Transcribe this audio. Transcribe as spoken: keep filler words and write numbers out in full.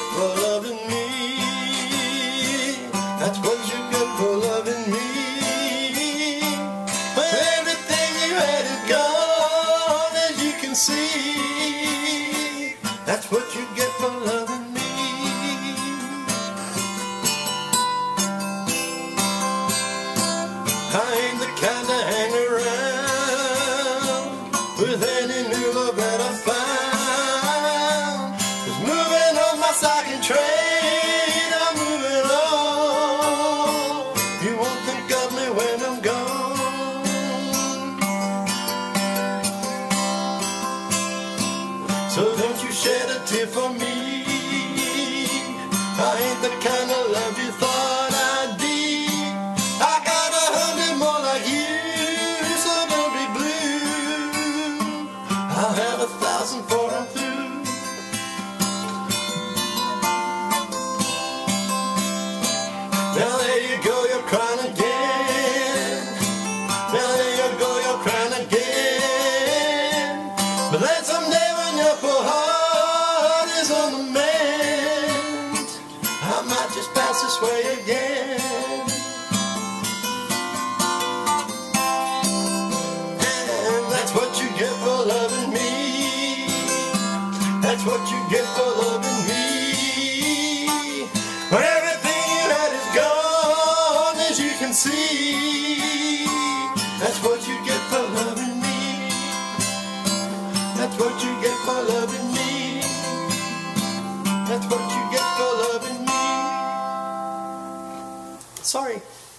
for loving me. That's what you get for loving me. When everything you had is gone, as you can see. That's what you get for loving me. I ain't the kind to hang around with any new love that I found. 'Cause moving on my second train, I'm moving on. You won't think of me when I'm gone. So don't you shed a tear for me. I ain't the kind of love you thought I'd be. I got a hundred more like you, so don't be blue. I'll have a thousand for I'm through. Now there you go, you're crying again. Now there you go, you're crying again. But then someday when your poor heart is on the mend, I might just pass this way again. And that's what you get for loving me. That's what you get for loving me. When everything you had is gone, as you can see. That's what you get for loving me. That's what you get for loving me. That's what you get for loving me. Sorry.